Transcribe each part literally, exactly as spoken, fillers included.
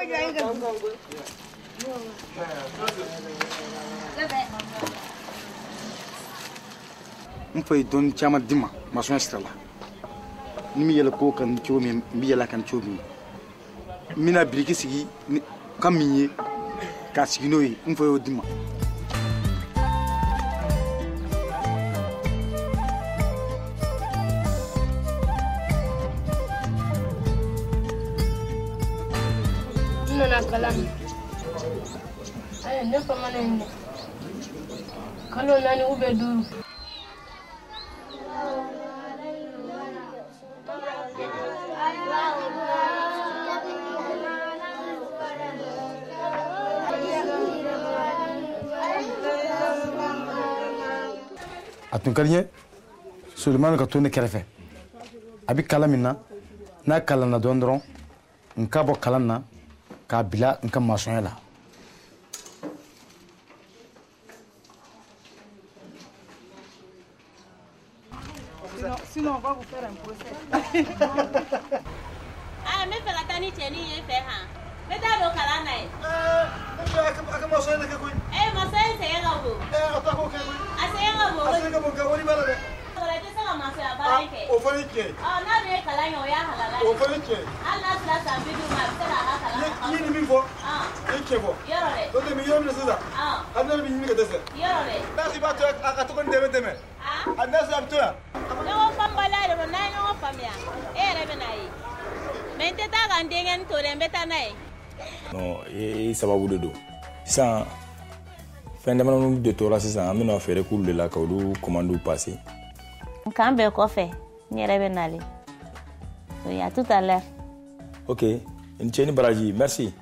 Mfoi don chama dima mason strala nimi yela ko kan chomi mbi yela kan chomi mina briki sigi kaminye ka sigino yi mfoi dima nona kalam ay ne fa manene kalo nani ube duru atun kaliye Suleiman ka tone kerefe abi kalamina na kalana dondron nka bo kalana ka bila nka mason la sinon sinon on va vous faire un procès. Ah mais fela tani cheni ye fe ha beta do kalana e eh aka aka mason na ka ko eh mason se ya go eh atako ka ko ase ya go ase ka bo ka woni bala de ora te sala mason abareke o fani ke ah na be kalanya o ya halala o fani ke alla sala sa bidu ma sala ha kalana ni ni mi fo ah ke fo yoro le do de mi yoro na sisa ah adna mi ni ka dese yoro le na si ba to aka to kon deme deme ah adna sa to no pambala do na no famia e rebe na yi mente ta ga ndingen to rembe ta na yi non e sababu de do sisan fin de manu de tora sisan an bɛna fɛɛrɛ k'ulu de la ka olu commande passer kan bɛ kɔfɛ n yɛrɛ bɛ nale oui à tout à l'heure ok n cɛ ni baraji merci.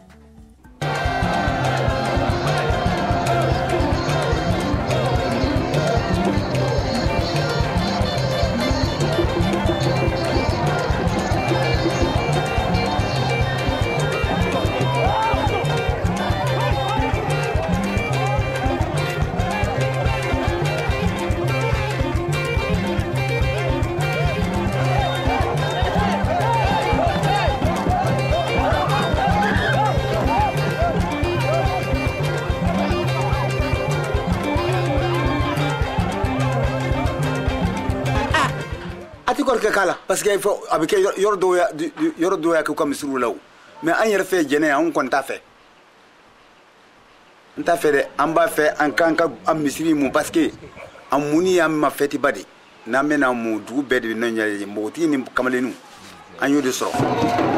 kala parce que faut avec yordo ya yordo ya ko comme suru law mais an yere fe Djenne an kon ta fe nta fe de an ba fe an kan ka am misiri mu parce que an muni am ma feti badi na mena mu du bedi no nyale mboti ni kamalenu an yo de soro